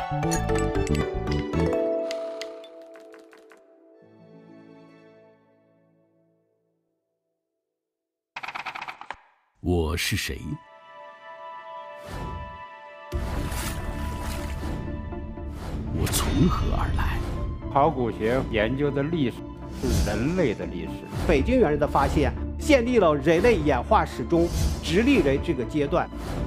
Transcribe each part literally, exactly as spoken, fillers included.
我是谁？我从何而来？ 考古学研究的历史是人类的历史。 北京猿人的发现建立了人类演化史中直立人这个阶段。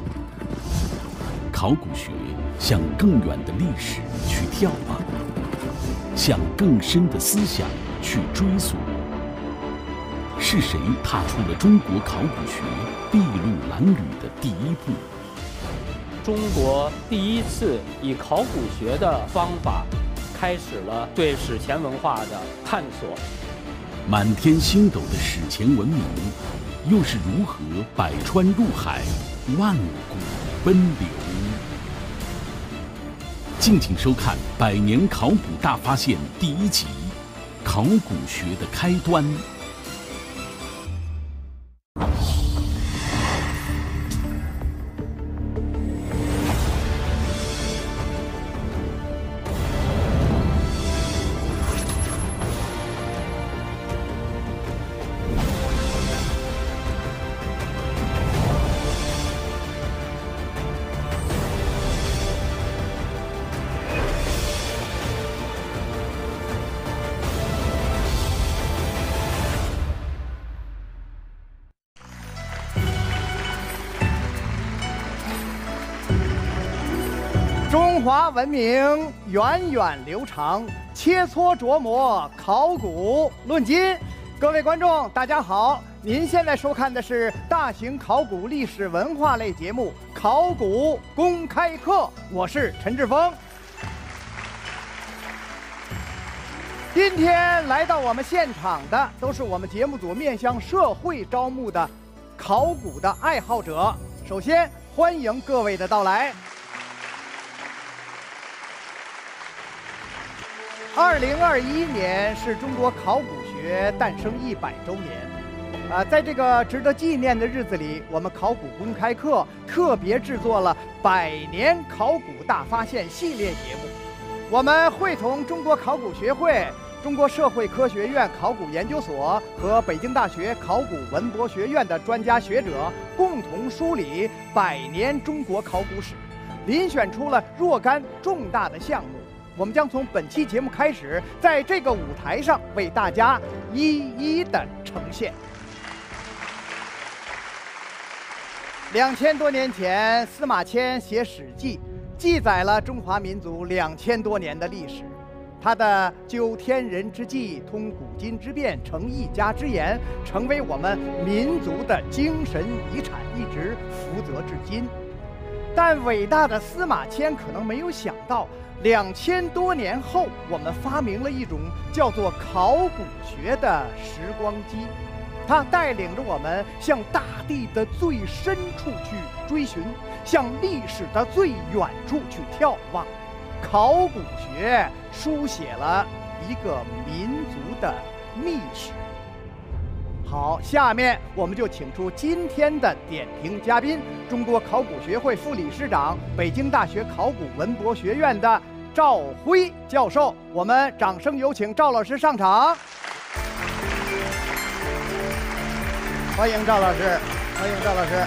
考古学向更远的历史去眺望，向更深的思想去追溯。是谁踏出了中国考古学筚路蓝缕的第一步？ 中国第一次以考古学的方法开始了对史前文化的探索。 满天星斗的史前文明，又是如何百川入海，万古奔流？敬请收看《百年考古大发现》第一集：考古学的开端。 中华文明源远流长，切磋琢磨，考古论今。各位观众，大家好，您现在收看的是大型考古历史文化类节目《考古公开课》，我是陈志峰。今天来到我们现场的都是我们节目组面向社会招募的考古的爱好者。首先欢迎各位的到来。二零二一年是中国考古学诞生一百周年，啊，在这个值得纪念的日子里，我们考古公开课特别制作了百年考古大发现系列节目。我们会同中国考古学会、中国社会科学院考古研究所和北京大学考古文博学院的专家学者共同梳理百年中国考古史，遴选出了若干重大的项目。我们将从本期节目开始，在这个舞台上为大家一一的呈现。两千多年前，司马迁写《史记》，记载了中华民族两千多年的历史。他的究天人之际，通古今之变，成一家之言，成为我们民族的精神遗产，一直福泽至今。但伟大的司马迁可能没有想到，两千多年后，我们发明了一种叫做考古学的时光机，它带领着我们向大地的最深处去追寻，向历史的最远处去眺望。考古学书写了一个民族的历史。好，下面我们就请出今天的点评嘉宾，中国考古学会副理事长、北京大学考古文博学院的赵辉教授。我们掌声有请赵老师上场。欢迎赵老师，欢迎赵老师。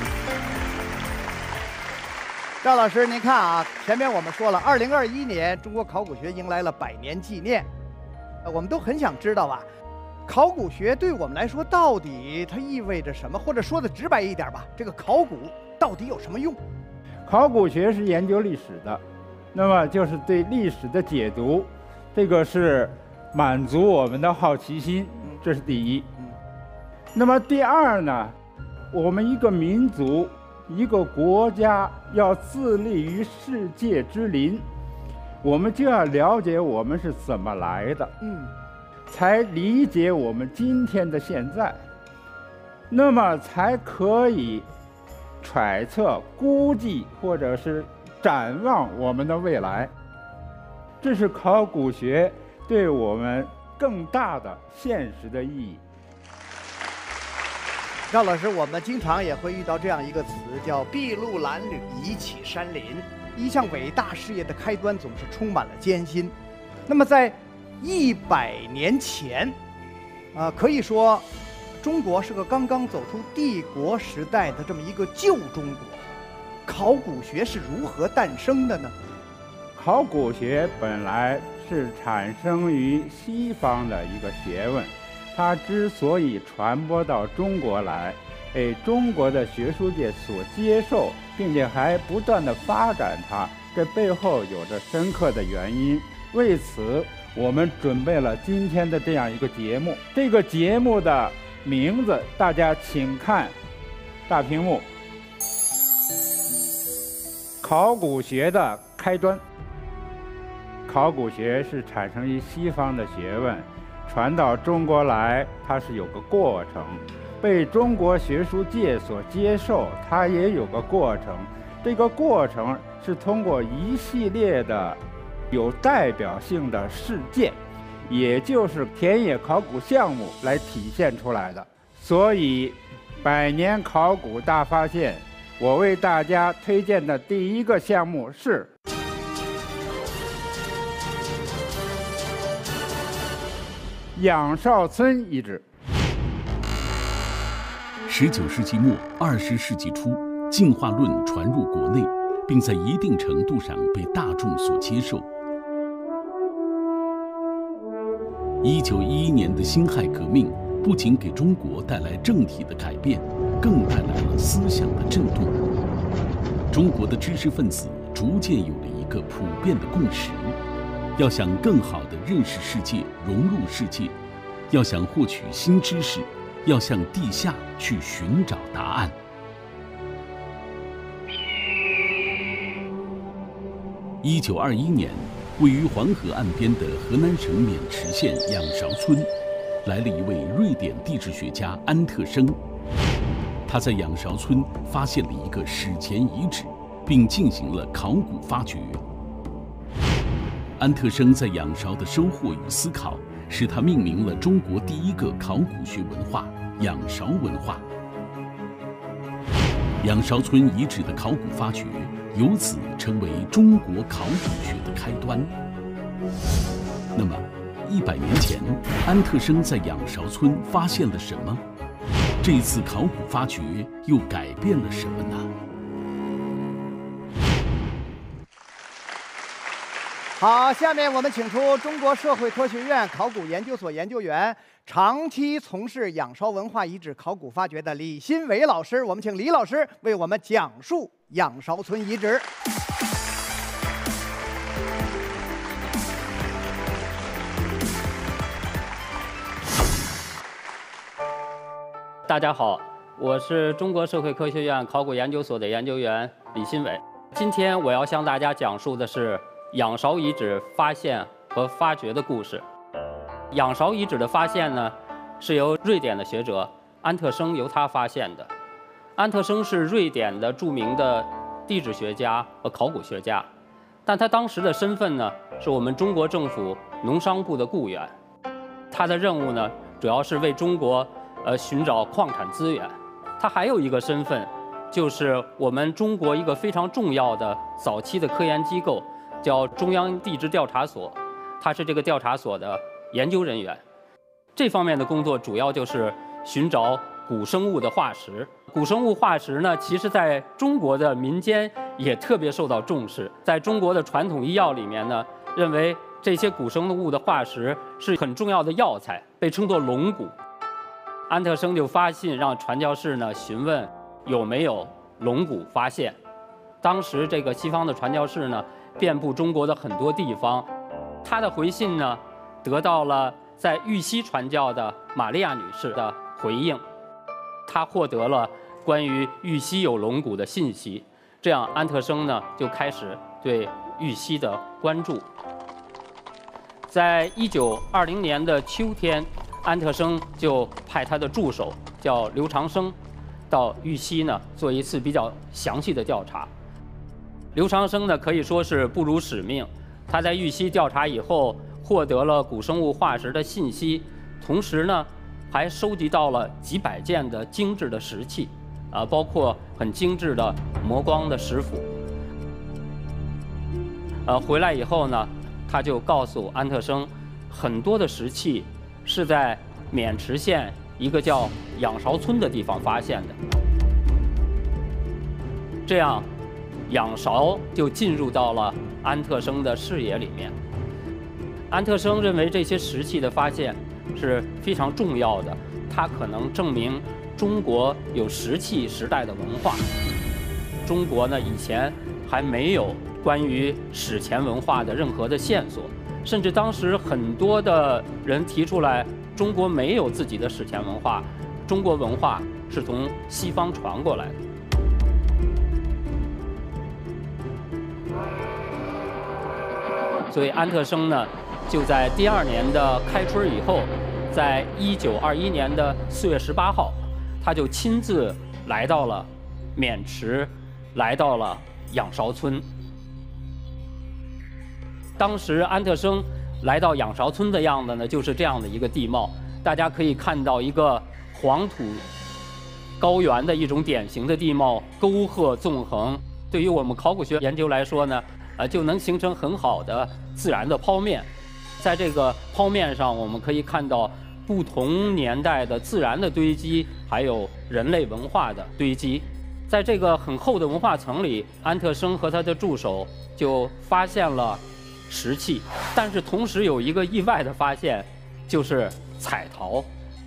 赵老师，您看啊，前面我们说了，二零二一年中国考古学迎来了百年纪念，呃，我们都很想知道啊。考古学对我们来说到底它意味着什么？或者说的直白一点吧，这个考古到底有什么用？ 考古学是研究历史的，那么就是对历史的解读，这个是满足我们的好奇心，这是第一。那么第二呢，我们一个民族、一个国家要自立于世界之林，我们就要了解我们是怎么来的。嗯。才理解我们今天的现在，那么才可以揣测、估计或者是展望我们的未来。这是考古学对我们更大的现实的意义。 赵老师，我们经常也会遇到这样一个词，叫筚路蓝缕，一起山林。 一项伟大事业的开端总是充满了艰辛。那么在一百年前，啊、呃，可以说中国是个刚刚走出帝国时代的这么一个旧中国。考古学是如何诞生的呢？ 考古学本来是产生于西方的一个学问，它之所以传播到中国来，被中国的学术界所接受，并且还不断的发展它，这背后有着深刻的原因。为此，我们准备了今天的这样一个节目。这个节目的名字，大家请看大屏幕。考古学的开端。考古学是产生于西方的学问，传到中国来，它是有个过程；被中国学术界所接受，它也有个过程。这个过程是通过一系列的有代表性的事件，也就是田野考古项目来体现出来的。所以，百年考古大发现，我为大家推荐的第一个项目是仰韶村遗址。 十九世纪末、二十世纪初，进化论传入国内，并在一定程度上被大众所接受。一九一一年的辛亥革命不仅给中国带来政体的改变，更带来了思想的震动。中国的知识分子逐渐有了一个普遍的共识：要想更好地认识世界、融入世界，要想获取新知识，要向地下去寻找答案。一九二一年，位于黄河岸边的河南省渑池县仰韶村，来了一位瑞典地质学家安特生。他在仰韶村发现了一个史前遗址，并进行了考古发掘。安特生在仰韶的收获与思考，使他命名了中国第一个考古学文化——仰韶文化。仰韶村遗址的考古发掘，由此成为中国考古学的开端。那么，一百年前，安特生在仰韶村发现了什么？这次考古发掘又改变了什么呢？ 好，下面我们请出中国社会科学院考古研究所研究员，长期从事仰韶文化遗址考古发掘的李新伟老师。我们请李老师为我们讲述仰韶村遗址。 大家好，我是中国社会科学院考古研究所的研究员李新伟。今天我要向大家讲述的是仰韶遗址发现和发掘的故事。仰韶遗址的发现呢，是由瑞典的学者安特生由他发现的。安特生是瑞典的著名的地质学家和考古学家，但他当时的身份呢，是我们中国政府农商部的雇员。他的任务呢，主要是为中国呃寻找矿产资源。他还有一个身份，就是我们中国一个非常重要的早期的科研机构，叫中央地质调查所，他是这个调查所的研究人员。这方面的工作主要就是寻找古生物的化石。古生物化石呢，其实在中国的民间也特别受到重视。在中国的传统医药里面呢，认为这些古生物的化石是很重要的药材，被称作龙骨。安特生就发信让传教士呢询问有没有龙骨发现。当时这个西方的传教士呢，遍布中国的很多地方。他的回信呢，得到了在玉溪传教的玛利亚女士的回应。他获得了关于玉溪有龙骨的信息，这样安特生呢就开始对玉溪的关注。在一九二零年的秋天，安特生就派他的助手叫刘长生，到玉溪呢做一次比较详细的调查。刘长生呢可以说是不辱使命，他在玉溪调查以后，获得了古生物化石的信息，同时呢还收集到了几百件的精致的石器，啊，包括很精致的磨光的石斧。 呃，回来以后呢，他就告诉安特生，很多的石器是在渑池县一个叫仰韶村的地方发现的。这样，仰韶就进入到了安特生的视野里面。安特生认为这些石器的发现是非常重要的，它可能证明中国有石器时代的文化。中国呢，以前还没有关于史前文化的任何的线索，甚至当时很多的人提出来，中国没有自己的史前文化，中国文化是从西方传过来的。所以安特生呢，就在第二年的开春以后，在一九二一年的四月十八号，他就亲自来到了渑池，来到了仰韶村。当时安特生来到仰韶村的样子呢，就是这样的一个地貌。大家可以看到一个黄土高原的一种典型的地貌，沟壑纵横。对于我们考古学研究来说呢，呃，就能形成很好的自然的剖面。在这个剖面上，我们可以看到不同年代的自然的堆积，还有人类文化的堆积。在这个很厚的文化层里，安特生和他的助手就发现了石器，但是同时有一个意外的发现，就是彩陶。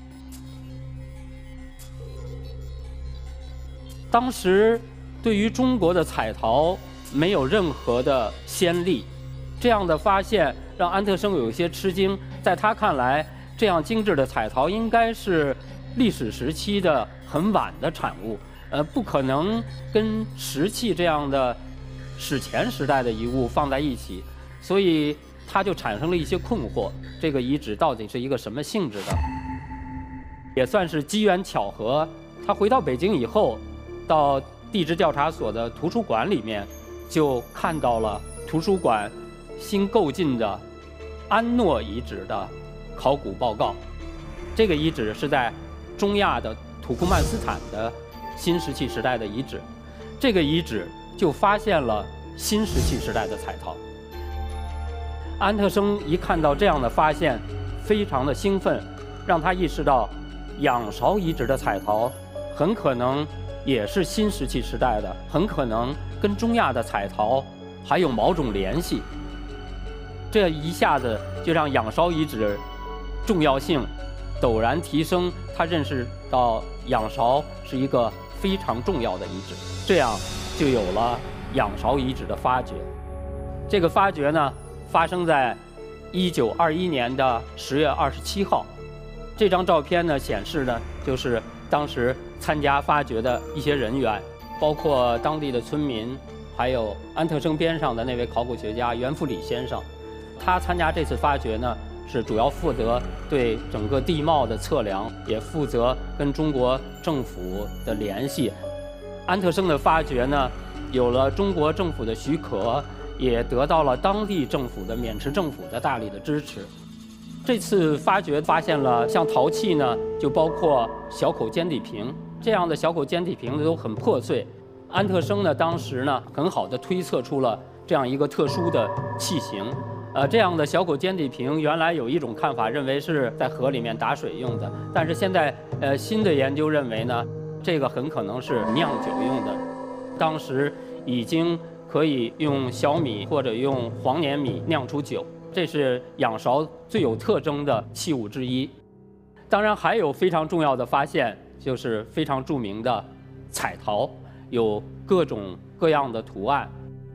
当时对于中国的彩陶没有任何的先例，这样的发现让安特生有一些吃惊。在他看来，这样精致的彩陶应该是历史时期的很晚的产物，呃，不可能跟石器这样的史前时代的遗物放在一起，所以他就产生了一些困惑：这个遗址到底是一个什么性质的？也算是机缘巧合，他回到北京以后，到地质调查所的图书馆里面，就看到了图书馆新购进的安诺遗址的考古报告。这个遗址是在中亚的土库曼斯坦的新石器时代的遗址，这个遗址就发现了新石器时代的彩陶。安特生一看到这样的发现，非常的兴奋，让他意识到仰韶遗址的彩陶很可能也是新石器时代的，很可能跟中亚的彩陶还有某种联系。这一下子就让仰韶遗址重要性陡然提升，他认识到仰韶是一个非常重要的遗址，这样就有了仰韶遗址的发掘。这个发掘呢，发生在一九二一年的十月二十七号。这张照片呢显示呢，就是当时参加发掘的一些人员，包括当地的村民，还有安特生边上的那位考古学家袁复礼先生。他参加这次发掘呢，是主要负责对整个地貌的测量，也负责跟中国政府的联系。安特生的发掘呢，有了中国政府的许可，也得到了当地政府的渑池政府的大力的支持。这次发掘发现了像陶器呢，就包括小口尖底瓶，这样的小口尖底瓶子都很破碎。安特生呢，当时呢，很好的推测出了这样一个特殊的器型。呃，这样的小口尖底瓶，原来有一种看法认为是在河里面打水用的，但是现在呃新的研究认为呢，这个很可能是酿酒用的。当时已经可以用小米或者用黄黏米酿出酒，这是仰韶最有特征的器物之一。当然还有非常重要的发现，就是非常著名的彩陶，有各种各样的图案。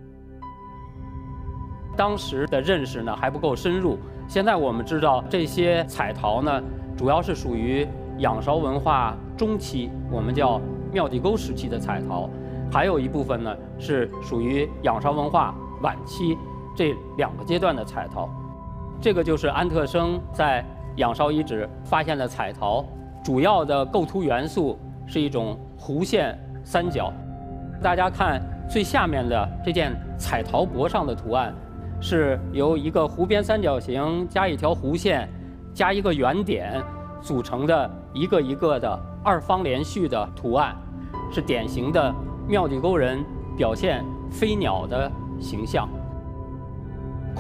当时的认识呢还不够深入，现在我们知道这些彩陶呢，主要是属于仰韶文化中期，我们叫庙地沟时期的彩陶，还有一部分呢是属于仰韶文化晚期这两个阶段的彩陶。这个就是安特生在仰韶遗址发现的彩陶，主要的构图元素是一种弧线三角。大家看最下面的这件彩陶帛上的图案，是由一个弧边三角形加一条弧线加一个圆点组成的一个一个的二方连续的图案，是典型的庙地沟人表现飞鸟的形象。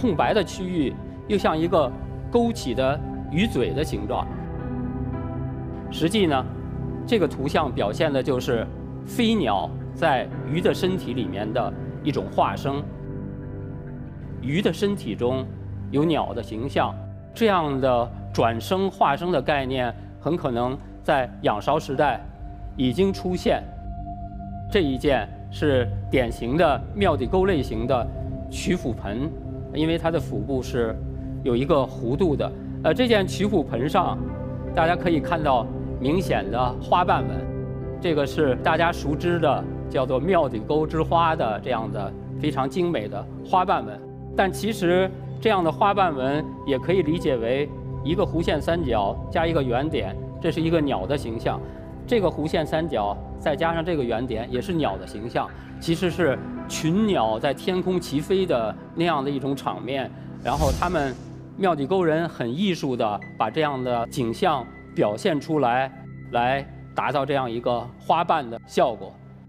空白的区域又像一个勾起的鱼嘴的形状。实际呢，这个图像表现的就是飞鸟在鱼的身体里面的一种化生。鱼的身体中有鸟的形象，这样的转生化生的概念很可能在仰韶时代已经出现。这一件是典型的庙底沟类型的曲阜盆，因为它的腹部是有一个弧度的。呃，这件曲阜盆上，大家可以看到明显的花瓣纹，这个是大家熟知的叫做庙底沟之花的这样的非常精美的花瓣纹。但其实这样的花瓣纹也可以理解为一个弧线三角加一个圆点，这是一个鸟的形象。这个弧线三角再加上这个圆点，也是鸟的形象，其实是群鸟在天空齐飞的那样的一种场面。然后他们庙底沟人很艺术的把这样的景象表现出来，来达到这样一个花瓣的效果。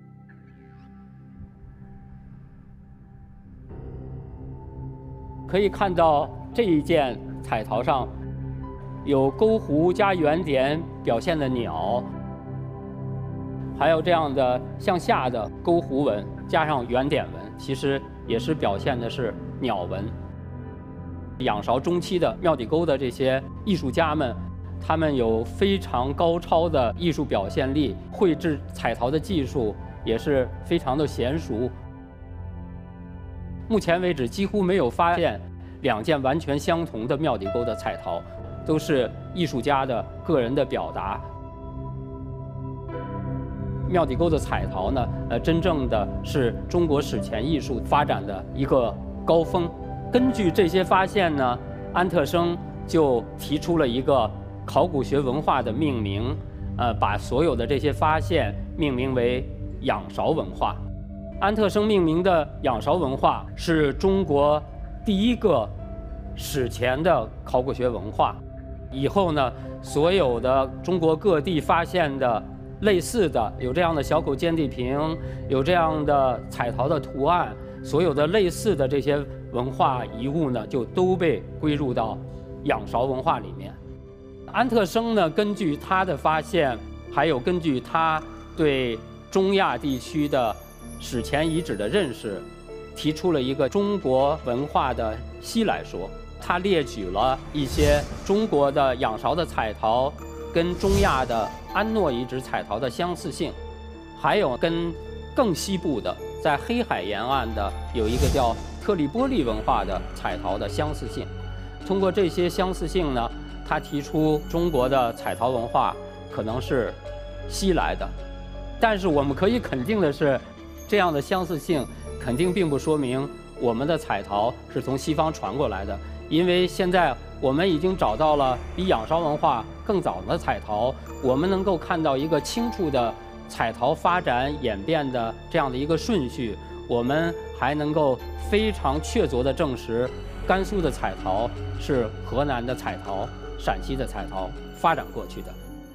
可以看到这一件彩陶上有勾弧加圆点表现的鸟，还有这样的向下的勾弧纹加上圆点纹，其实也是表现的是鸟纹。仰韶中期的庙底沟的这些艺术家们，他们有非常高超的艺术表现力，绘制彩陶的技术也是非常的娴熟。目前为止，几乎没有发现两件完全相同的庙底沟的彩陶，都是艺术家的个人的表达。庙底沟的彩陶呢，呃，真正的是中国史前艺术发展的一个高峰。根据这些发现呢，安特生就提出了一个考古学文化的命名，呃，把所有的这些发现命名为仰韶文化。安特生命名的仰韶文化是中国第一个史前的考古学文化。以后呢，所有的中国各地发现的类似的有这样的小口尖地瓶，有这样的彩陶的图案，所有的类似的这些文化遗物呢，就都被归入到仰韶文化里面。安特生呢，根据他的发现，还有根据他对中亚地区的史前遗址的认识，提出了一个中国文化的西来说。他列举了一些中国的仰韶的彩陶跟中亚的安诺遗址彩陶的相似性，还有跟更西部的在黑海沿岸的有一个叫特里波利文化的彩陶的相似性。通过这些相似性呢，他提出中国的彩陶文化可能是西来的。但是我们可以肯定的是，这样的相似性肯定并不说明我们的彩陶是从西方传过来的，因为现在我们已经找到了比仰韶文化更早的彩陶，我们能够看到一个清楚的彩陶发展演变的这样的一个顺序，我们还能够非常确凿地证实，甘肃的彩陶是河南的彩陶、陕西的彩陶发展过去的。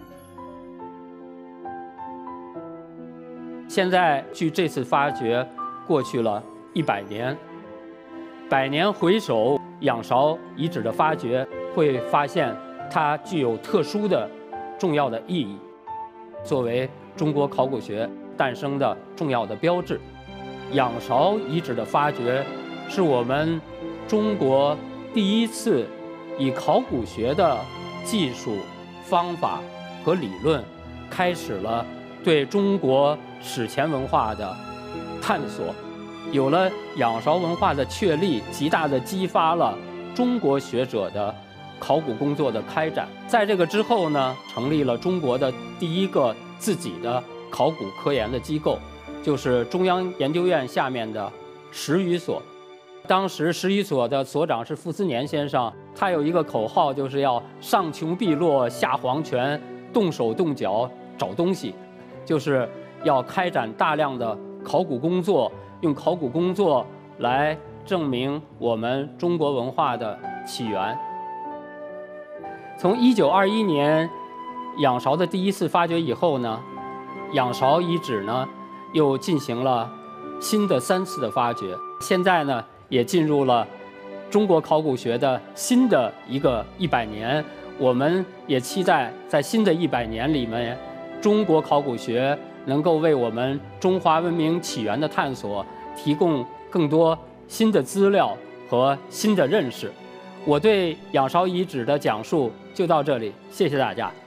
现在距这次发掘过去了一百年，百年回首仰韶遗址的发掘，会发现它具有特殊的重要的意义，作为中国考古学诞生的重要的标志。仰韶遗址的发掘是我们中国第一次以考古学的技术、方法和理论，开始了对中国史前文化的探索。有了仰韶文化的确立，极大地激发了中国学者的考古工作的开展。在这个之后呢，成立了中国的第一个自己的考古科研的机构，就是中央研究院下面的史语所。当时史语所的所长是傅斯年先生，他有一个口号，就是要上穷碧落下黄泉，动手动脚找东西，就是要开展大量的考古工作，用考古工作来证明我们中国文化的起源。从一九二一年仰韶的第一次发掘以后呢，仰韶遗址呢又进行了新的三次的发掘，现在呢也进入了中国考古学的新的一个一百年。我们也期待在新的一百年里面，中国考古学能够为我们中华文明起源的探索提供更多新的资料和新的认识。我对仰韶遗址的讲述就到这里，谢谢大家。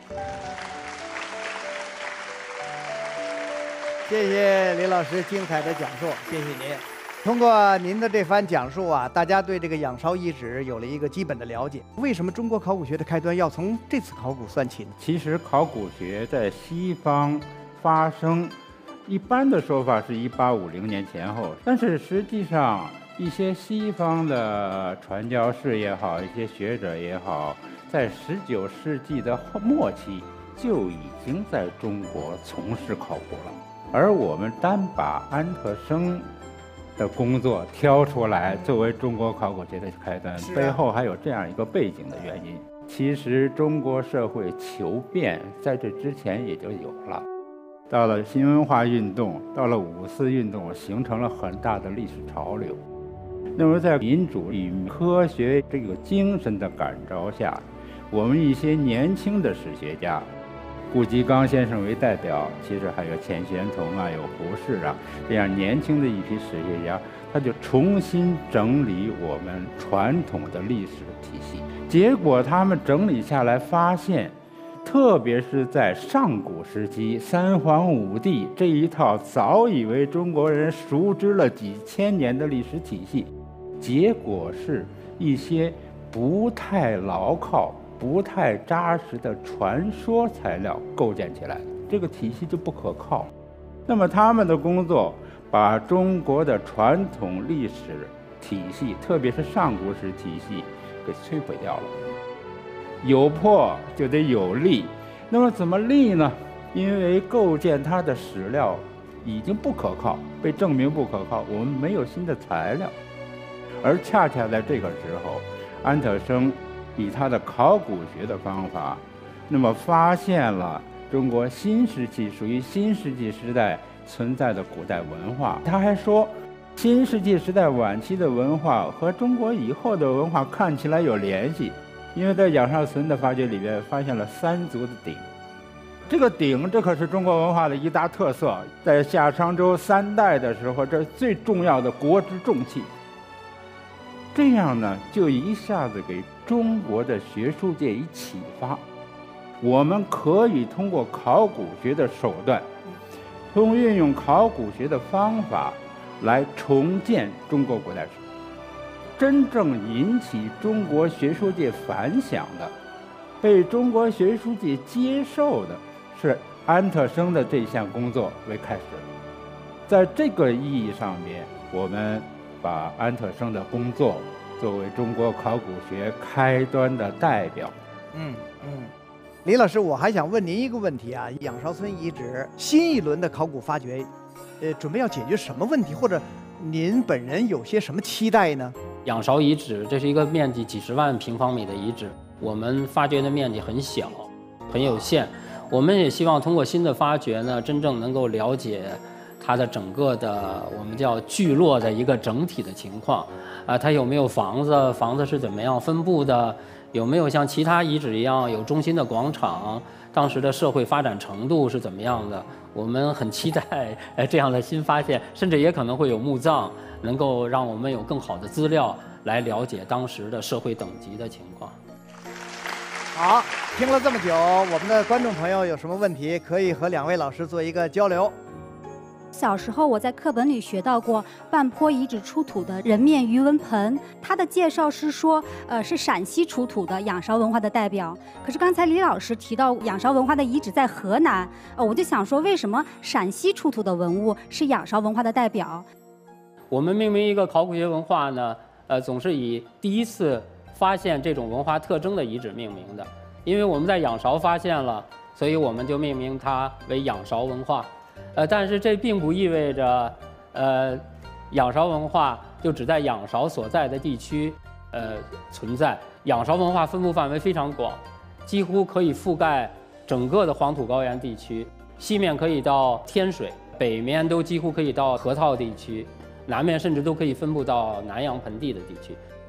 谢谢李老师精彩的讲述，谢谢您。通过您的这番讲述啊，大家对这个仰韶遗址有了一个基本的了解。为什么中国考古学的开端要从这次考古算起呢？ 其实考古学在西方发生，一般的说法是一八五零年前后，但是实际上一些西方的传教士也好，一些学者也好，在十九世纪的末期就已经在中国从事考古了。而我们单把安特生的工作挑出来作为中国考古学的开端，背后还有这样一个背景的原因。其实中国社会求变在这之前也就有了，到了新文化运动，到了五四运动，形成了很大的历史潮流。那么在民主与科学这个精神的感召下，我们一些年轻的史学家，顾颉刚先生为代表，其实还有钱玄同啊，有胡适啊，这样年轻的一批史学家，他就重新整理我们传统的历史体系。结果他们整理下来发现，特别是在上古时期，三皇五帝这一套早已为中国人熟知了几千年的历史体系，结果是一些不太牢靠、不太扎实的传说材料构建起来的，这个体系就不可靠。那么他们的工作把中国的传统历史体系，特别是上古史体系给摧毁掉了。有破就得有立，那么怎么立呢？因为构建它的史料已经不可靠，被证明不可靠，我们没有新的材料。而恰恰在这个时候，安特生以他的考古学的方法，那么发现了中国新石器属于新石器时代存在的古代文化。他还说，新石器时代晚期的文化和中国以后的文化看起来有联系，因为在仰韶存的发掘里面发现了三足的鼎。这个鼎，这可是中国文化的一大特色，在夏商周三代的时候，这是最重要的国之重器。这样呢，就一下子给中国的学术界以启发，我们可以通过考古学的手段，通运用考古学的方法来重建中国古代史。真正引起中国学术界反响的，被中国学术界接受的，是安特生的这项工作为开始。在这个意义上面，我们把安特生的工作作为中国考古学开端的代表。 嗯嗯，李老师，我还想问您一个问题啊，仰韶村遗址新一轮的考古发掘，呃，准备要解决什么问题，或者您本人有些什么期待呢？ 仰韶遗址，这是一个面积几十万平方米的遗址，我们发掘的面积很小，很有限。我们也希望通过新的发掘呢，真正能够了解它的整个的我们叫聚落的一个整体的情况，啊，它有没有房子，房子是怎么样分布的，有没有像其他遗址一样有中心的广场，当时的社会发展程度是怎么样的？我们很期待呃这样的新发现，甚至也可能会有墓葬，能够让我们有更好的资料来了解当时的社会等级的情况。 好，听了这么久，我们的观众朋友有什么问题，可以和两位老师做一个交流。 小时候我在课本里学到过半坡遗址出土的人面鱼纹盆，它的介绍是说，呃，是陕西出土的仰韶文化的代表。可是刚才李老师提到仰韶文化的遗址在河南，呃，我就想说，为什么陕西出土的文物是仰韶文化的代表？ 我们命名一个考古学文化呢，呃，总是以第一次发现这种文化特征的遗址命名的，因为我们在仰韶发现了，所以我们就命名它为仰韶文化。呃，但是这并不意味着，呃，仰韶文化就只在仰韶所在的地区，呃，存在。仰韶文化分布范围非常广，几乎可以覆盖整个的黄土高原地区，西面可以到天水，北面都几乎可以到河套地区，南面甚至都可以分布到南阳盆地的地区。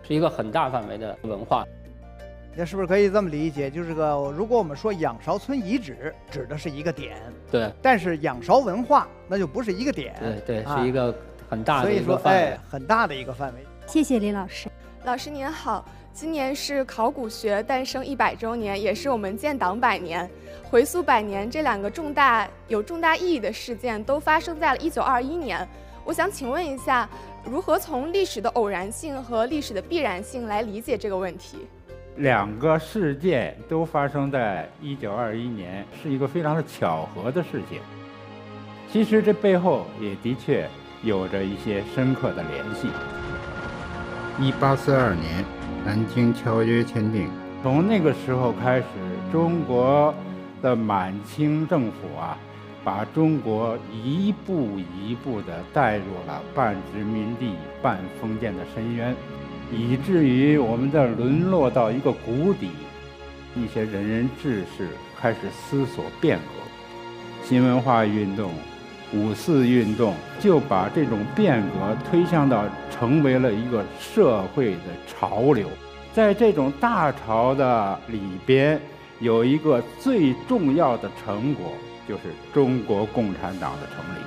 是一个很大范围的文化。 那是不是可以这么理解？就是个，如果我们说仰韶村遗址，指的是一个点， 对。 但是仰韶文化那就不是一个点， 对对， 啊、 是一个很大的一所以说， 个范围， 哎，很大的一个范围。 谢谢李老师。 老师您好，今年是考古学诞生一百周年，也是我们建党百年。回溯百年，这两个重大有重大意义的事件都发生在了一九二一年。我想请问一下，如何从历史的偶然性和历史的必然性来理解这个问题？ 两个事件都发生在一九二一年，是一个非常的巧合的事情。其实这背后也的确有着一些深刻的联系。一八四二年，南京条约签订，从那个时候开始，中国的满清政府啊，把中国一步一步地带入了半殖民地半封建的深渊。以至于我们的沦落到一个谷底，一些仁人志士开始思索变革，新文化运动、五四运动就把这种变革推向到成为了一个社会的潮流。在这种大潮的里边，有一个最重要的成果，就是中国共产党的成立。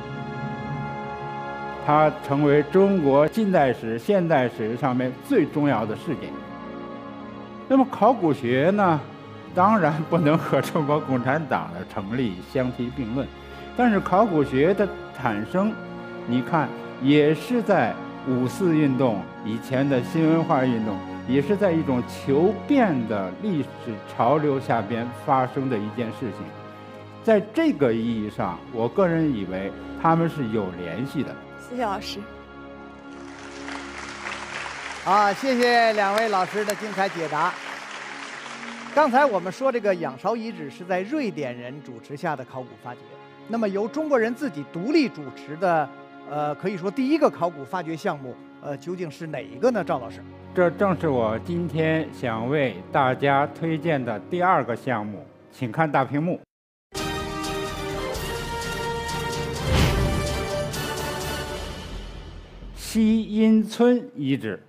它成为中国近代史、现代史上面最重要的事件。那么考古学呢，当然不能和中国共产党的成立相提并论，但是考古学的产生，你看也是在五四运动以前的新文化运动，也是在一种求变的历史潮流下边发生的一件事情。在这个意义上，我个人以为他们是有联系的。 谢谢老师。 啊，谢谢两位老师的精彩解答。刚才我们说这个仰韶遗址是在瑞典人主持下的考古发掘，那么由中国人自己独立主持的，呃，可以说第一个考古发掘项目，呃，究竟是哪一个呢？赵老师， 这正是我今天想为大家推荐的第二个项目，请看大屏幕。西阴村遗址。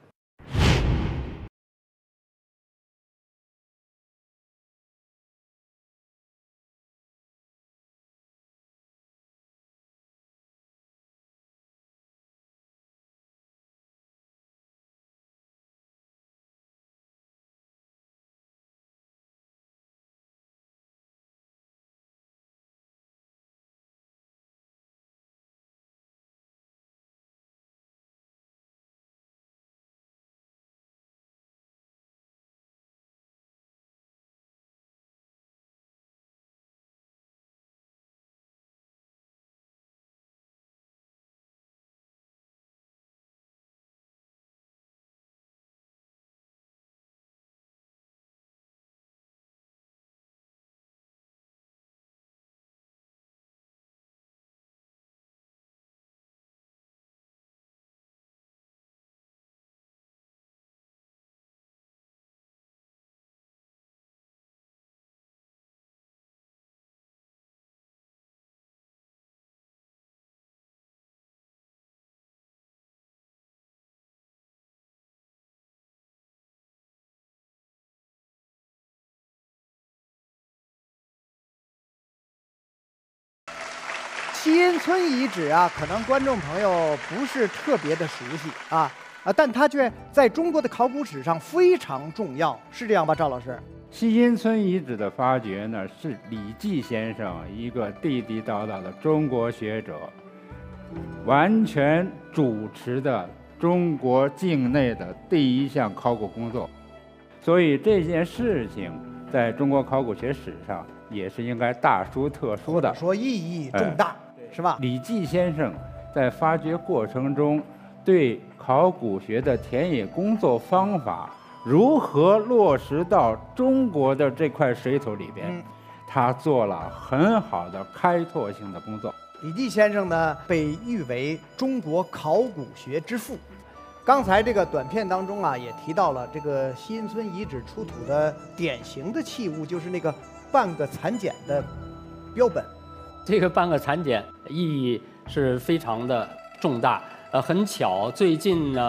西阴村遗址啊，可能观众朋友不是特别的熟悉啊啊，但它却在中国的考古史上非常重要，是这样吧，赵老师？ 西阴村遗址的发掘呢，是李济先生一个地地道道的中国学者，完全主持的中国境内的第一项考古工作，所以这件事情在中国考古学史上也是应该大书特书的， 说意义重大。哎是吧？ 李济先生在发掘过程中，对考古学的田野工作方法如何落实到中国的这块水土里边，嗯、他做了很好的开拓性的工作。 李济先生呢，被誉为中国考古学之父。刚才这个短片当中啊，也提到了这个西阴村遗址出土的典型的器物，就是那个半个蚕茧的标本。 这个半个蚕茧意义是非常的重大。呃，很巧，最近呢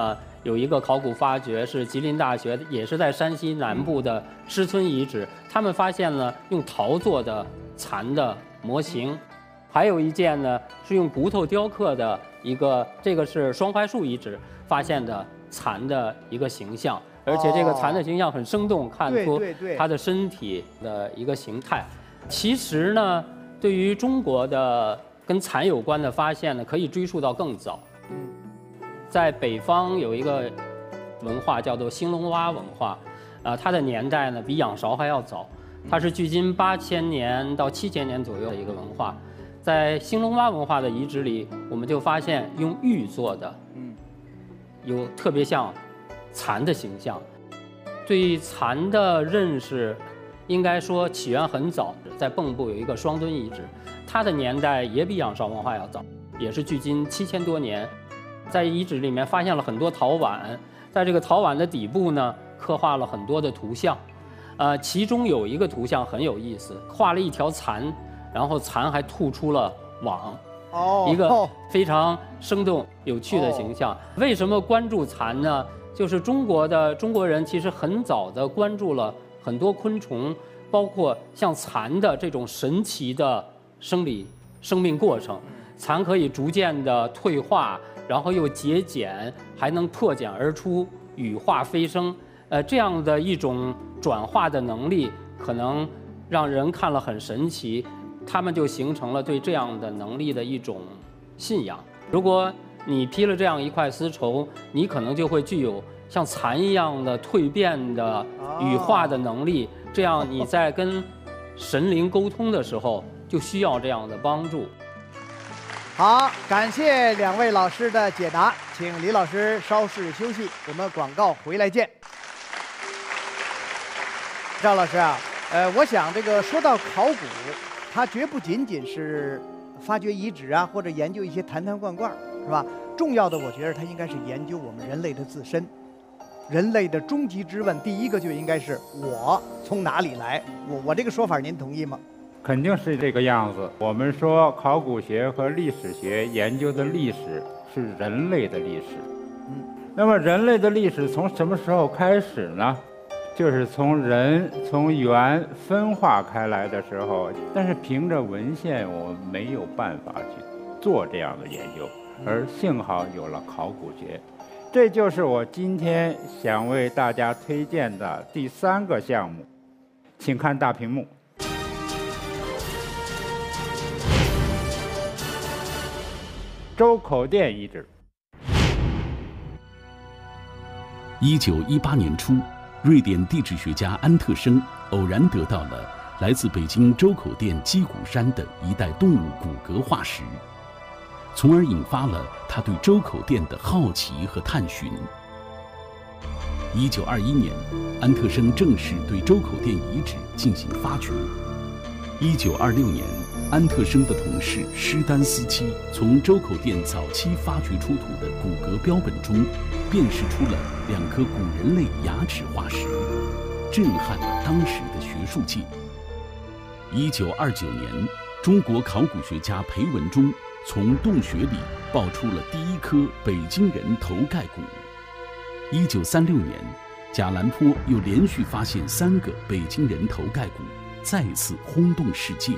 有一个考古发掘是吉林大学，也是在山西南部的施村遗址，他们发现了用陶做的蚕的模型，还有一件呢是用骨头雕刻的一个，这个是双槐树遗址发现的蚕的一个形象，而且这个蚕的形象很生动，看出它的身体的一个形态。其实呢，对于中国的跟蚕有关的发现呢，可以追溯到更早。在北方有一个文化叫做兴隆洼文化，啊，它的年代呢比仰韶还要早，它是距今八千年到七千年左右的一个文化。在兴隆洼文化的遗址里，我们就发现用玉做的，嗯，有特别像蚕的形象。对蚕的认识，应该说起源很早，在蚌埠有一个双墩遗址，它的年代也比仰韶文化要早，也是距今七千多年。在遗址里面发现了很多陶碗，在这个陶碗的底部呢，刻画了很多的图像，呃，其中有一个图像很有意思，画了一条蚕，然后蚕还吐出了网，哦，一个非常生动有趣的形象。为什么关注蚕呢？就是中国的中国人其实很早的关注了很多昆虫，包括像蚕的这种神奇的生理生命过程。蚕可以逐渐的退化，然后又节俭，还能破茧而出，羽化飞升。呃，这样的一种转化的能力，可能让人看了很神奇，他们就形成了对这样的能力的一种信仰。如果你披了这样一块丝绸，你可能就会具有像蚕一样的蜕变的羽化的能力，这样你在跟神灵沟通的时候就需要这样的帮助。 好，感谢两位老师的解答，请李老师稍事休息，我们广告回来见。赵老师啊，呃，我想这个说到考古，它绝不仅仅是发掘遗址啊，或者研究一些坛坛罐罐，是吧？重要的，我觉得它应该是研究我们人类的自身，人类的终极之问，第一个就应该是我从哪里来？我我这个说法您同意吗？ 肯定是这个样子。我们说考古学和历史学研究的历史是人类的历史。嗯，那么人类的历史从什么时候开始呢？就是从人从猿分化开来的时候。但是凭着文献，我们没有办法去做这样的研究，而幸好有了考古学。这就是我今天想为大家推荐的第三个项目，请看大屏幕。周口店遗址。 一九一八年初，瑞典地质学家安特生偶然得到了来自北京周口店鸡骨山的一代动物骨骼化石，从而引发了他对周口店的好奇和探寻。一九二一年，安特生正式对周口店遗址进行发掘。一九二六年，安特生的同事施丹斯基从周口店早期发掘出土的骨骼标本中，辨识出了两颗古人类牙齿化石，震撼了当时的学术界。一九二九年，中国考古学家裴文中从洞穴里爆出了第一颗北京人头盖骨。一九三六年，贾兰坡又连续发现三个北京人头盖骨，再次轰动世界。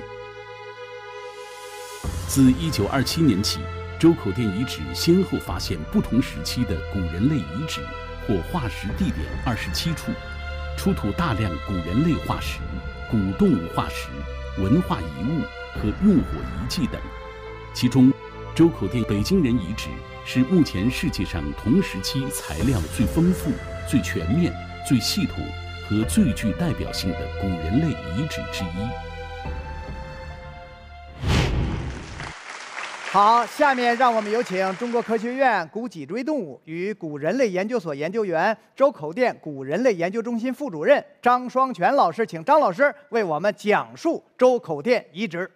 自一九二七年起，周口店遗址先后发现不同时期的古人类遗址或化石地点二十七处，出土大量古人类化石、古动物化石、文化遗物和用火遗迹等。其中，周口店北京人遗址是目前世界上同时期材料最丰富、最全面、最系统和最具代表性的古人类遗址之一。 好，下面让我们有请中国科学院古脊椎动物与古人类研究所研究员、周口店古人类研究中心副主任张双全老师，请张老师为我们讲述周口店遗址。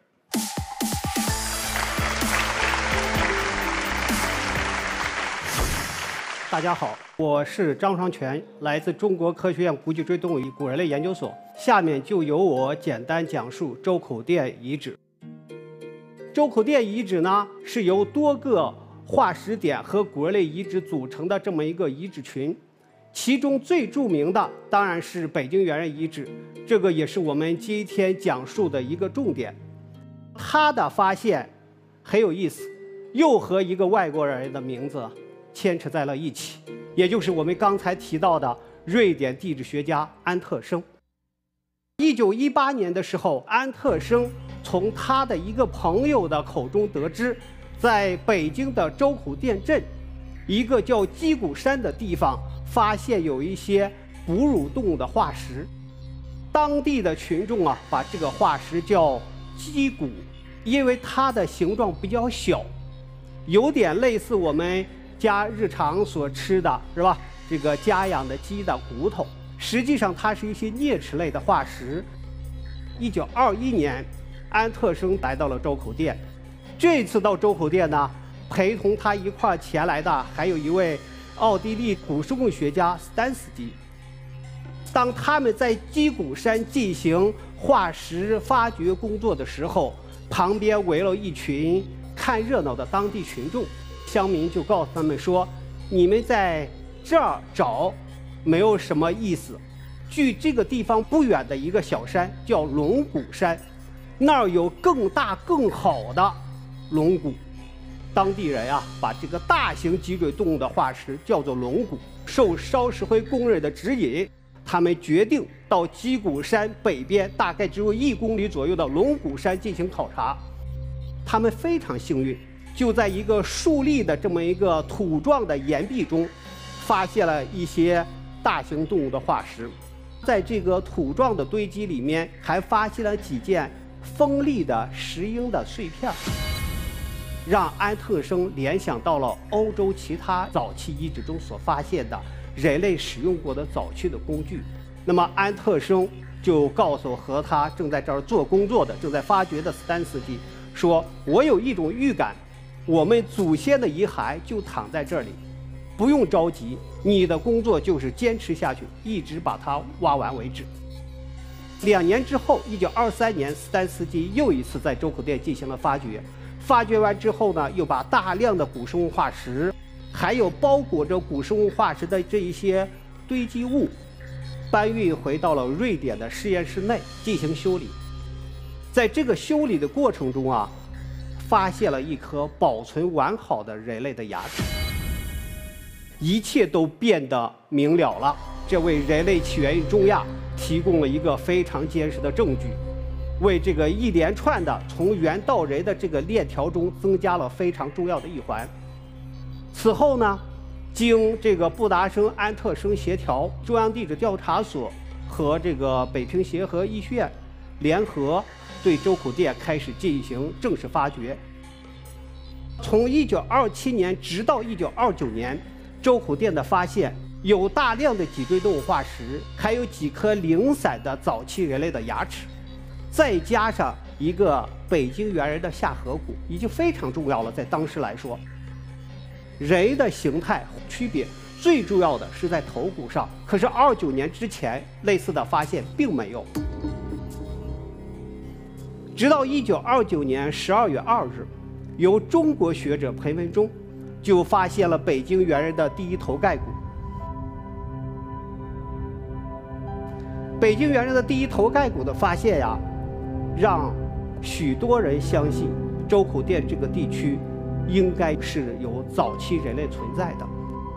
大家好，我是张双全，来自中国科学院古脊椎动物与古人类研究所。下面就由我简单讲述周口店遗址。周口店遗址呢，是由多个化石点和骨人类遗址组成的这么一个遗址群。其中最著名的当然是北京猿人遗址，这个也是我们今天讲述的一个重点。它的发现很有意思，又和一个外国人的名字牵扯在了一起，也就是我们刚才提到的瑞典地质学家安特生。一九一八年的时候，安特生从他的一个朋友的口中得知，在北京的周口店镇一个叫鸡骨山的地方发现有一些哺乳动物的化石。当地的群众啊，把这个化石叫鸡骨，因为它的形状比较小，有点类似我们家日常所吃的是吧？这个家养的鸡的骨头，实际上它是一些啮齿类的化石。一九二一年，安特生来到了周口店。这次到周口店呢，陪同他一块前来的还有一位奥地利古生物学家斯丹斯基。当他们在鸡骨山进行化石发掘工作的时候，旁边围了一群看热闹的当地群众。乡民就告诉他们说，你们在这儿找没有什么意思，距这个地方不远的一个小山叫龙骨山，那儿有更大更好的龙骨。当地人啊，把这个大型脊椎动物的化石叫做龙骨。受烧石灰工人的指引，他们决定到鸡骨山北边大概只有一公里左右的龙骨山进行考察。他们非常幸运，就在一个竖立的这么一个土状的岩壁中，发现了一些大型动物的化石。在这个土状的堆积里面，还发现了几件锋利的石英的碎片，让安特生联想到了欧洲其他早期遗址中所发现的人类使用过的早期的工具。那么安特生就告诉和他正在这儿做工作的、正在发掘的斯丹斯基说：“我有一种预感，我们祖先的遗骸就躺在这里，不用着急，你的工作就是坚持下去，一直把它挖完为止。”两年之后，一九二三年，斯丹斯基又一次在周口店进行了发掘。发掘完之后呢，又把大量的古生物化石，还有包裹着古生物化石的这一些堆积物，搬运回到了瑞典的实验室内进行修理。在这个修理的过程中啊，发现了一颗保存完好的人类的牙齿，一切都变得明了了。这为人类起源于中亚提供了一个非常坚实的证据，为这个一连串的从猿到人的这个链条中增加了非常重要的一环。此后呢，经这个布达生、安特生协调，中央地质调查所和这个北平协和医学院联合对周口店开始进行正式发掘。从一九二七年直到一九二九年，周口店的发现有大量的脊椎动物化石，还有几颗零散的早期人类的牙齿，再加上一个北京猿人的下颌骨，已经非常重要了。在当时来说，人的形态区别最重要的是在头骨上，可是二九年之前类似的发现并没有。直到一九二九年十二月二日，由中国学者裴文中就发现了北京猿人的第一头盖骨。北京猿人的第一头盖骨的发现呀，让许多人相信周口店这个地区应该是有早期人类存在的。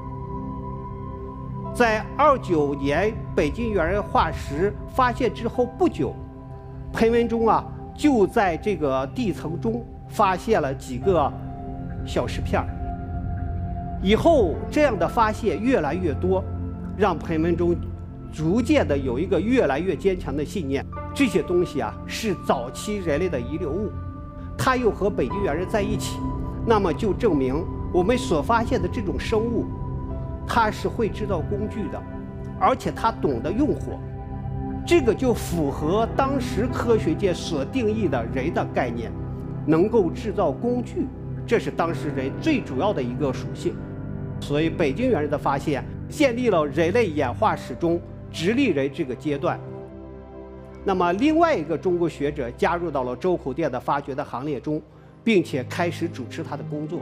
在二九年北京猿人化石发现之后不久，裴文中啊就在这个地层中发现了几个小石片。以后这样的发现越来越多，让裴文中逐渐的有一个越来越坚强的信念，这些东西啊是早期人类的遗留物，它又和北京猿人在一起，那么就证明我们所发现的这种生物，它是会制造工具的，而且它懂得用火，这个就符合当时科学界所定义的人的概念，能够制造工具，这是当时人最主要的一个属性。所以北京猿人的发现建立了人类演化史中直立人这个阶段。那么另外一个中国学者加入到了周口店的发掘的行列中，并且开始主持他的工作，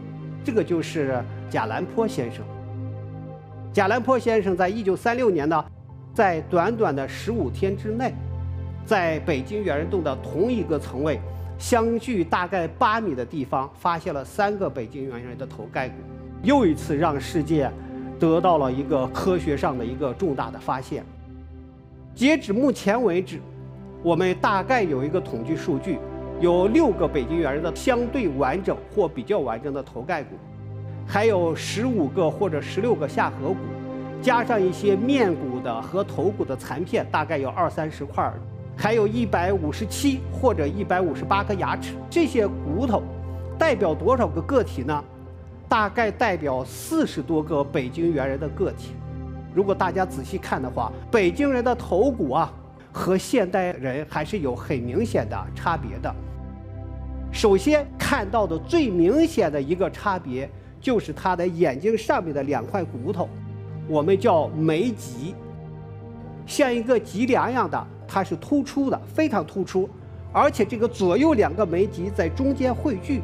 这个就是贾兰坡先生。贾兰坡先生在一九三六年呢，在短短的十五天之内，在北京猿人洞的同一个层位，相距大概八米的地方，发现了三个北京猿人的头盖骨，又一次让世界得到了一个科学上的一个重大的发现。截止目前为止，我们大概有一个统计数据，有六个北京猿人的相对完整或比较完整的头盖骨，还有十五个或者十六个下颌骨，加上一些面骨的和头骨的残片，大概有二三十块，还有一百五十七或者一百五十八颗牙齿。这些骨头代表多少个个体呢？大概代表四十多个北京猿人的个体。如果大家仔细看的话，北京人的头骨啊，和现代人还是有很明显的差别的。首先看到的最明显的一个差别，就是它的眼睛上面的两块骨头，我们叫眉脊，像一个脊梁一样的，它是突出的，非常突出，而且这个左右两个眉脊在中间汇聚。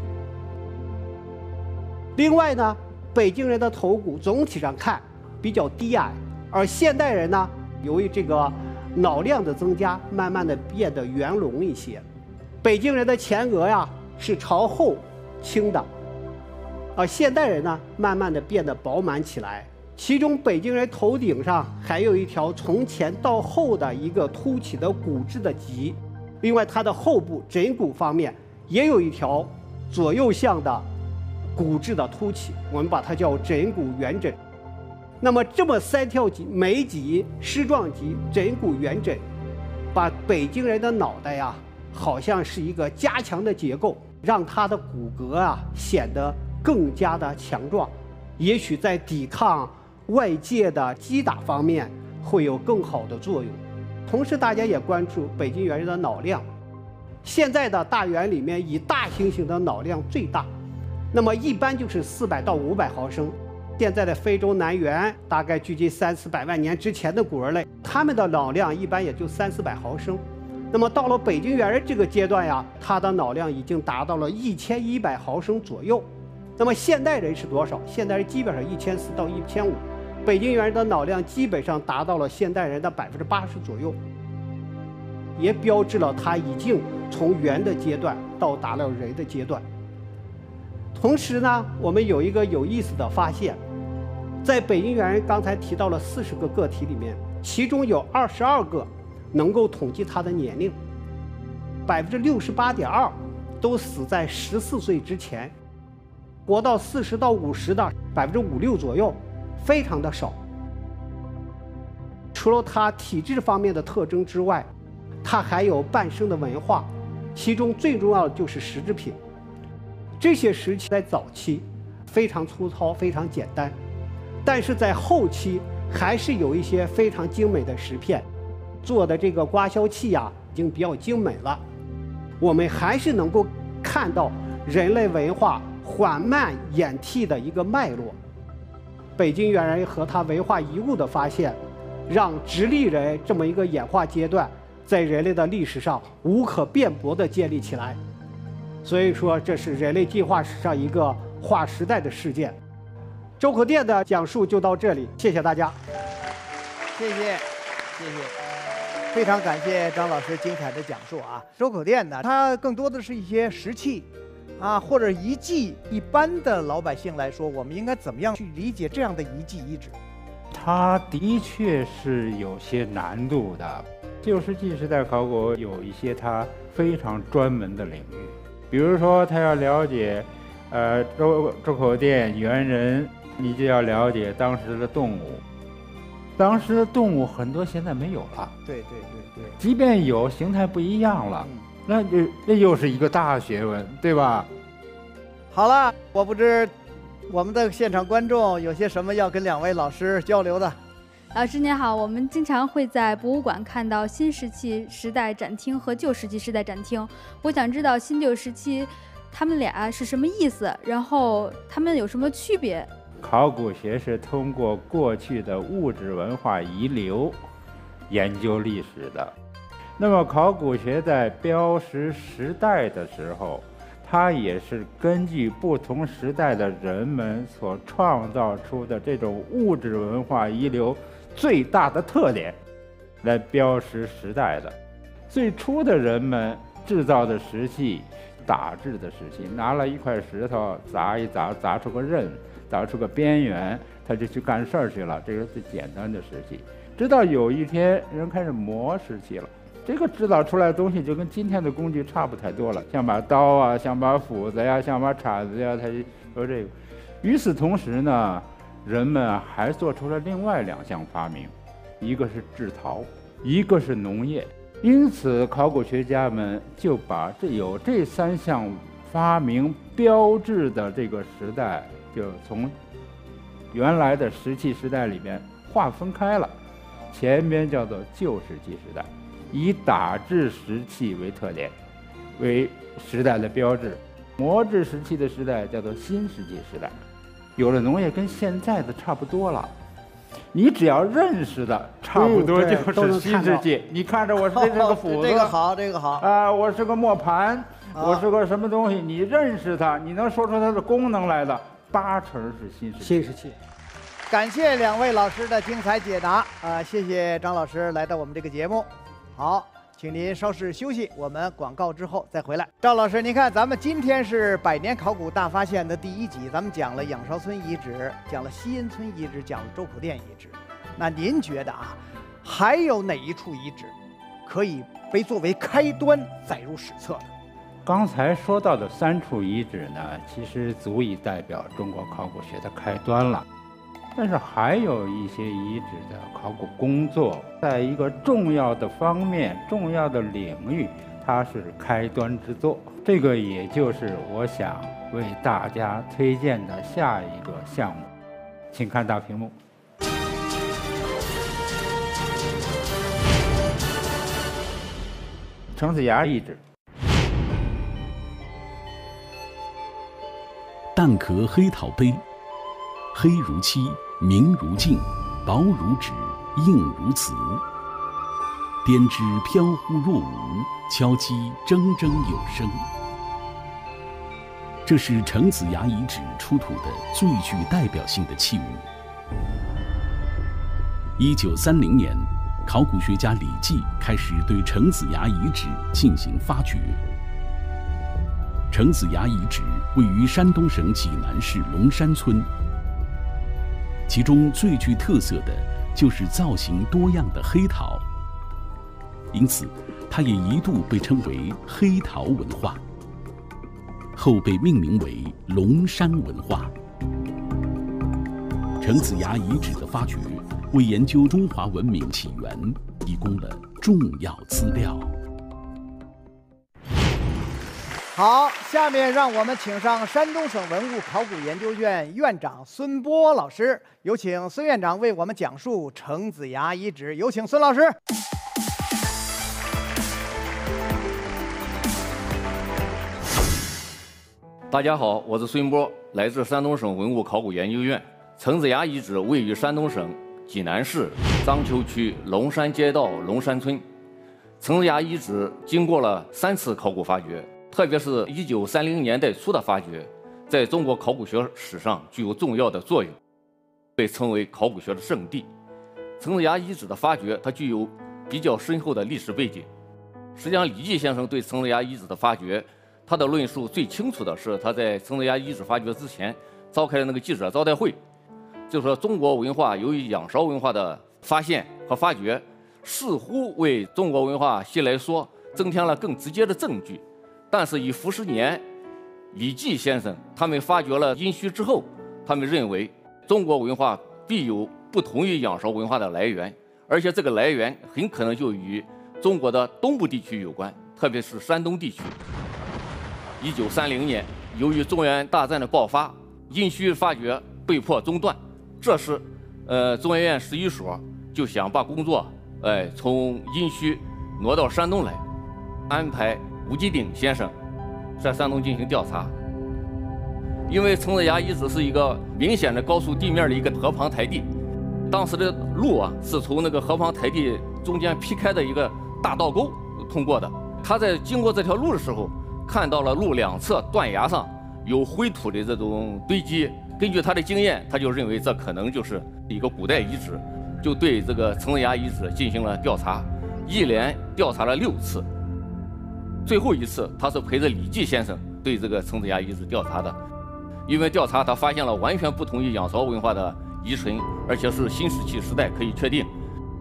另外呢，北京人的头骨总体上看比较低矮，而现代人呢，由于这个脑量的增加，慢慢的变得圆隆一些。北京人的前额呀是朝后倾的，而现代人呢，慢慢的变得饱满起来。其中北京人头顶上还有一条从前到后的一个凸起的骨质的脊，另外它的后部枕骨方面也有一条左右向的骨质的凸起，我们把它叫枕骨圆枕。那么这么三条脊，眉脊、矢状脊、枕骨圆枕，把北京人的脑袋呀，好像是一个加强的结构，让它的骨骼啊显得更加的强壮，也许在抵抗外界的击打方面会有更好的作用。同时大家也关注北京猿人的脑量，现在的大猿里面以大猩猩的脑量最大，那么一般就是四百到五百毫升。现在的非洲南猿，大概距今三四百万年之前的古人类，它们的脑量一般也就三四百毫升。那么到了北京猿人这个阶段呀，它的脑量已经达到了一千一百毫升左右。那么现代人是多少？现代人基本上一千四到一千五，北京猿人的脑量基本上达到了现代人的百分之八十左右，也标志了它已经从猿的阶段到达了人的阶段。同时呢，我们有一个有意思的发现，在北京猿人刚才提到了四十个个体里面，其中有二十二个能够统计它的年龄，百分之六十八点二都死在十四岁之前，活到四十到五十的百分之五六左右，非常的少。除了它体质方面的特征之外，它还有半生的文化，其中最重要的就是石制品。这些石器在早期非常粗糙、非常简单，但是在后期还是有一些非常精美的石片，做的这个刮削器呀、啊，已经比较精美了。我们还是能够看到人类文化缓慢演替的一个脉络。北京猿人和它文化遗物的发现，让直立人这么一个演化阶段在人类的历史上无可辩驳地建立起来。所以说，这是人类进化史上一个划时代的事件。周口店的讲述就到这里，谢谢大家。 谢谢，谢谢，非常感谢张老师精彩的讲述啊。周口店呢，它更多的是一些石器，啊或者遗迹。一般的老百姓来说，我们应该怎么样去理解这样的遗迹遗址？ 它的确是有些难度的。旧石器时代考古有一些它非常专门的领域。比如说，他要了解，呃，周周口店猿人，你就要了解当时的动物。当时的动物很多现在没有了， 对对对对， 即便有，形态不一样了， 嗯、 那就那又是一个大学问，对吧？ 好了，我不知我们的现场观众有些什么要跟两位老师交流的。 老师您好，我们经常会在博物馆看到新石器时代展厅和旧石器时代展厅。我想知道新旧时期他们俩是什么意思，然后他们有什么区别？ 考古学是通过过去的物质文化遗留研究历史的。那么考古学在标识时代的时候， 它也是根据不同时代的人们所创造出的这种物质文化遗留最大的特点来标识时代的。最初的人们制造的石器，打制的石器，拿了一块石头砸一砸，砸出个刃，砸出个边缘，他就去干事儿去了，这个是最简单的石器。直到有一天人开始磨石器了，这个制造出来的东西就跟今天的工具差不太多了，像把刀啊，像把斧子呀，像把铲子呀，它有这个。与此同时呢，人们还做出了另外两项发明，一个是制陶，一个是农业。因此考古学家们就把这有这三项发明标志的这个时代，就从原来的石器时代里边划分开了，前边叫做旧石器时代，以打制石器为特点，为时代的标志。磨制石器的时代叫做新石器时代。有了农业跟现在的差不多了，你只要认识的差不多就是新石器。你看着我是这是个斧子， 这个好，这个好啊，我是个磨盘，我是个什么东西，你认识它，你能说出它的功能来的，八成是新石器。 新石器。 感谢两位老师的精彩解答啊！谢谢张老师来到我们这个节目。好，请您稍事休息，我们广告之后再回来。赵老师，您看咱们今天是百年考古大发现的第一集，咱们讲了仰韶村遗址，讲了西阴村遗址，讲了周口店遗址。那您觉得啊，还有哪一处遗址可以被作为开端载入史册的？ 刚才说到的三处遗址呢，其实足以代表中国考古学的开端了。但是还有一些遗址的考古工作，在一个重要的方面、重要的领域，它是开端之作。这个也就是我想为大家推荐的下一个项目，请看大屏幕。程子崖遗址。 蛋壳黑陶杯，黑如漆，明如镜，薄如纸，硬如瓷。编织飘忽若无，敲击铮铮有声。这是程子崖遗址出土的最具代表性的器物。一九三零年，考古学家李济开始对程子崖遗址进行发掘。程子崖遗址位于山东省济南市龙山村，其中最具特色的就是造型多样的黑陶，因此它也一度被称为黑陶文化，后被命名为龙山文化。程子崖遗址的发掘为研究中华文明起源提供了重要资料。 好，下面让我们请上山东省文物考古研究院院长孙波老师，有请孙院长为我们讲述程子崖遗址。有请孙老师。 大家好，我是孙波，来自山东省文物考古研究院。程子崖遗址位于山东省济南市章丘区龙山街道龙山村。程子崖遗址经过了三次考古发掘，特别是一九三零年代初的发掘，在中国考古学史上具有重要的作用，被称为考古学的圣地。程子崖遗址的发掘，它具有比较深厚的历史背景。实际上，李济先生对程子崖遗址的发掘，他的论述最清楚的是他在程子崖遗址发掘之前召开的那个记者招待会，就说中国文化由于仰韶文化的发现和发掘，似乎为中国文化系来说增添了更直接的证据。但是以傅斯年、李济先生他们发掘了殷墟之后，他们认为中国文化必有不同于仰韶文化的来源，而且这个来源很可能就与中国的东部地区有关，特别是山东地区。一九三零年，由于中原大战的爆发，殷墟发掘被迫中断。这时，呃，中研院十一所就想把工作，哎、呃，从殷墟挪到山东来，安排吴基鼎先生在山东进行调查。因为程子崖遗址是一个明显的高出地面的一个河旁台地，当时的路啊是从那个河旁台地中间劈开的一个大道沟通过的。他在经过这条路的时候， 看到了路两侧断崖上有灰土的这种堆积，根据他的经验，他就认为这可能就是一个古代遗址，就对这个程子崖遗址进行了调查，一连调查了六次。最后一次，他是陪着李济先生对这个程子崖遗址调查的，因为调查他发现了完全不同于仰韶文化的遗存，而且是新石器时代，可以确定。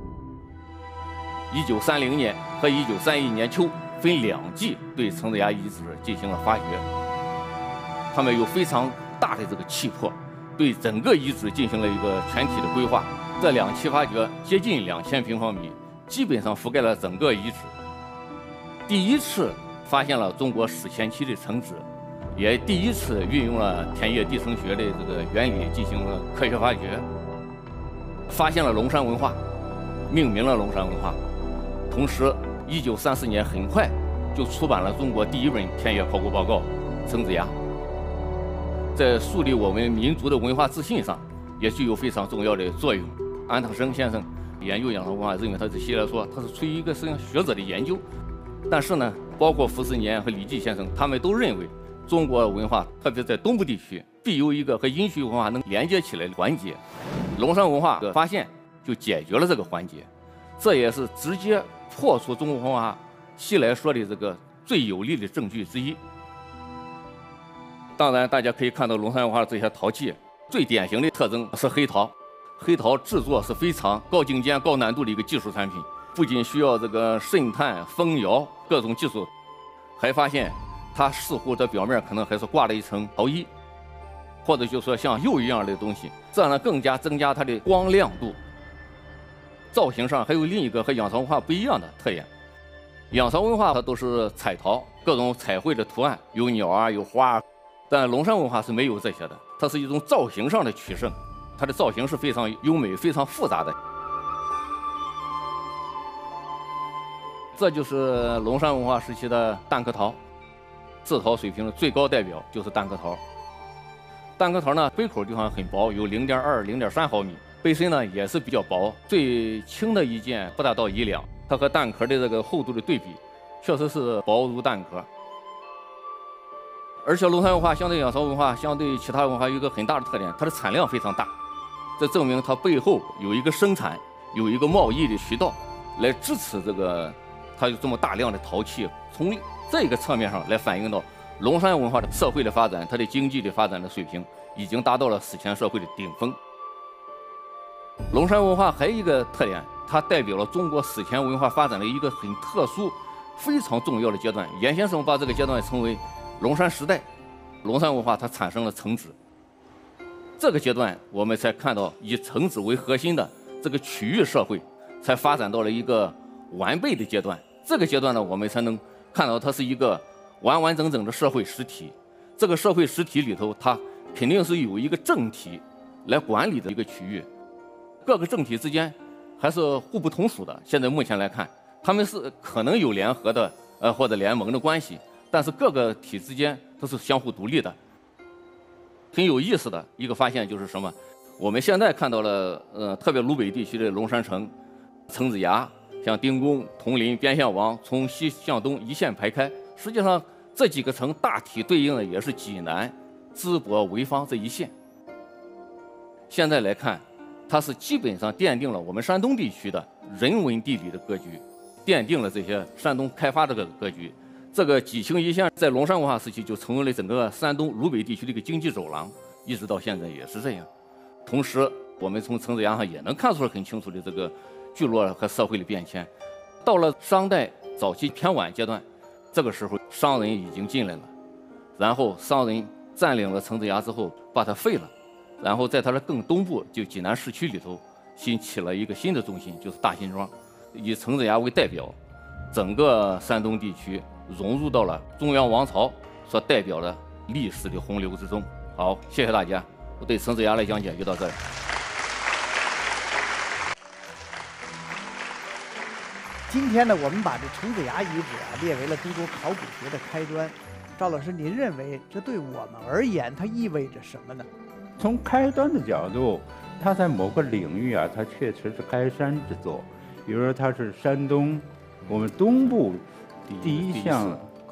一九三零年和一九三一年秋分两季对程子崖遗址进行了发掘，他们有非常大的这个气魄，对整个遗址进行了一个全体的规划。这两期发掘接近两千平方米，基本上覆盖了整个遗址。第一次发现了中国史前期的城址，也第一次运用了田野地层学的这个原理进行了科学发掘，发现了龙山文化，命名了龙山文化。同时，一九三四年很快就出版了中国第一本田野考古报告《程子崖》，在树立我们民族的文化自信上也具有非常重要的作用。安藤生先生研究仰韶文化，认为他这系来说，他是出于一个实际上学者的研究。但是呢，包括傅斯年和李济先生，他们都认为中国文化，特别在东部地区，必有一个和殷墟文化能连接起来的环节。龙山文化的发现就解决了这个环节，这也是直接破除中国文化系来说的这个最有力的证据之一。当然，大家可以看到龙山文化这些陶器，最典型的特征是黑陶。黑陶制作是非常高精尖、高难度的一个技术产品，不仅需要这个渗碳、封窑各种技术，还发现它似乎这表面可能还是挂了一层陶衣，或者就说像釉一样的东西，这样呢更加增加它的光亮度。造型上还有另一个和仰韶文化不一样的特点，仰韶文化它都是彩陶，各种彩绘的图案，有鸟啊，有花啊，但龙山文化是没有这些的，它是一种造型上的取胜。它的造型是非常优美、非常复杂的。这就是龙山文化时期的蛋壳陶，制陶水平的最高代表就是蛋壳陶。蛋壳陶呢，杯口地方很薄，有零点二、零点三毫米，杯身呢也是比较薄，最轻的一件不达到一两。它和蛋壳的这个厚度的对比，确实是薄如蛋壳。而且龙山文化相对仰韶文化，相对其他文化有一个很大的特点，它的产量非常大。这证明它背后有一个生产、有一个贸易的渠道，来支持这个它有这么大量的陶器。从这个侧面上来反映到龙山文化的社会的发展，它的经济的发展的水平已经达到了史前社会的顶峰。龙山文化还有一个特点，它代表了中国史前文化发展的一个很特殊、非常重要的阶段。严先生把这个阶段称为龙山时代。龙山文化它产生了城址。这个阶段，我们才看到以城址为核心的这个区域社会，才发展到了一个完备的阶段。这个阶段呢，我们才能看到它是一个完完整整的社会实体。这个社会实体里头，它肯定是有一个政体来管理的一个区域，各个政体之间还是互不统属的。现在目前来看，他们是可能有联合的呃或者联盟的关系，但是各个体之间都是相互独立的。很有意思的一个发现就是什么？我们现在看到了，呃，特别鲁北地区的龙山城、程子崖、像丁公、铜陵、边县王，从西向东一线排开。实际上，这几个城大体对应的也是济南、淄博、潍坊这一线。现在来看，它是基本上奠定了我们山东地区的人文地理的格局，奠定了这些山东开发这个格局。这个济庆一线在龙山文化时期就成为了整个山东鲁北地区的一个经济走廊，一直到现在也是这样。同时，我们从程子崖上也能看出来很清楚的这个聚落和社会的变迁。到了商代早期偏晚阶段，这个时候商人已经进来了，然后商人占领了程子崖之后，把它废了，然后在它的更东部，就济南市区里头，新起了一个新的中心，就是大辛庄，以程子崖为代表，整个山东地区融入到了中央王朝所代表的历史的洪流之中。好，谢谢大家，我对程子崖的讲解就到这儿。 今天呢，我们把这程子崖遗址啊列为了中国考古学的开端。赵老师，您认为这对我们而言，它意味着什么呢？ 从开端的角度，它在某个领域啊，它确实是开山之作。比如说，它是山东我们东部第一项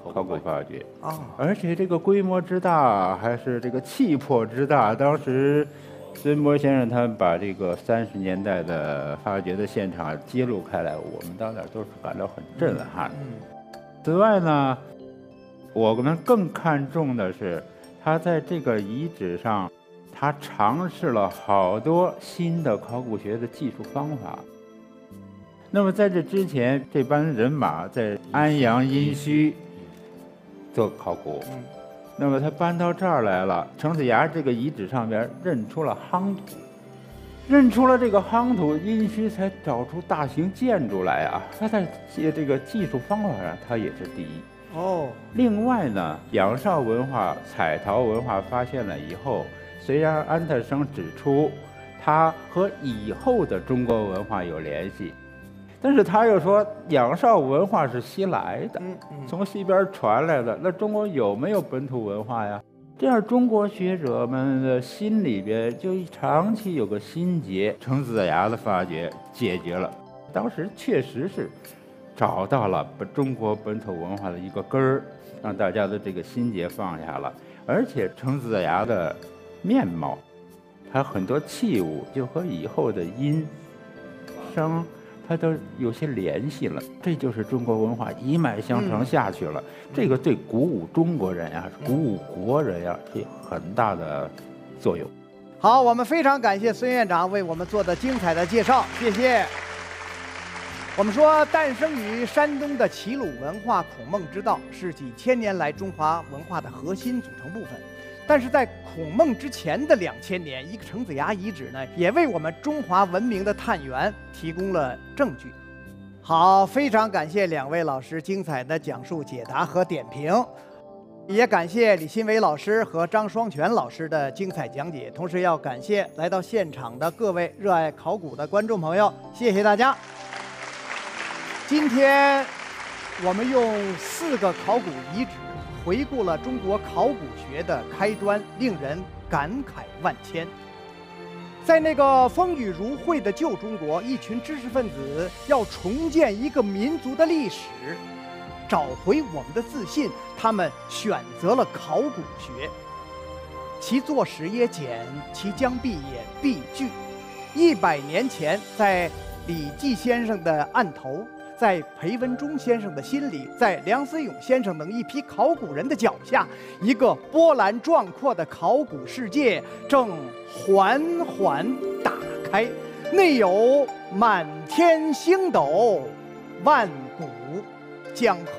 考古发掘。 啊， 而且这个规模之大，还是这个气魄之大，当时孙波先生他们把这个三十年代的发掘的现场揭露开来，我们到那儿都是感到很震撼。此外呢，我们更看重的是，他在这个遗址上，他尝试了好多新的考古学的技术方法。那么在这之前，这班人马在安阳、殷墟做考古。那么他搬到这儿来了，程子崖这个遗址上边认出了夯土，认出了这个夯土，殷墟才找出大型建筑来啊！他在这个技术方法上，他也是第一。 哦， 另外呢，仰韶文化、彩陶文化发现了以后，虽然安特生指出它和以后的中国文化有联系，但是他又说仰韶文化是西来的，从西边传来的。那中国有没有本土文化呀？这样中国学者们的心里边就长期有个心结。程子崖的发掘解决了，当时确实是找到了中国本土文化的一个根儿，让大家的这个心结放下了。而且程子崖的面貌，还有很多器物，就和以后的殷商它都有些联系了，这就是中国文化一脉相承下去了。嗯、这个对鼓舞中国人呀、鼓舞国人呀，是有很大的作用。 好，我们非常感谢孙院长为我们做的精彩的介绍，谢谢。我们说，诞生于山东的齐鲁文化孔孟之道是几千年来中华文化的核心组成部分。但是在孔孟之前的两千年，一个程子崖遗址呢，也为我们中华文明的探源提供了证据。好，非常感谢两位老师精彩的讲述、解答和点评，也感谢李新伟老师和张双全老师的精彩讲解。同时要感谢来到现场的各位热爱考古的观众朋友，谢谢大家。今天我们用四个考古遗址回顾了中国考古学的开端，令人感慨万千。在那个风雨如晦的旧中国，一群知识分子要重建一个民族的历史，找回我们的自信，他们选择了考古学。其作史也简，其将必也必具。一百年前，在李济先生的案头，在裴文中先生的心里，在梁思永先生等一批考古人的脚下，一个波澜壮阔的考古世界正缓缓打开，内有满天星斗，万古江河。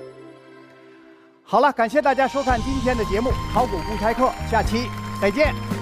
好了，感谢大家收看今天的节目《考古公开课》，下期再见。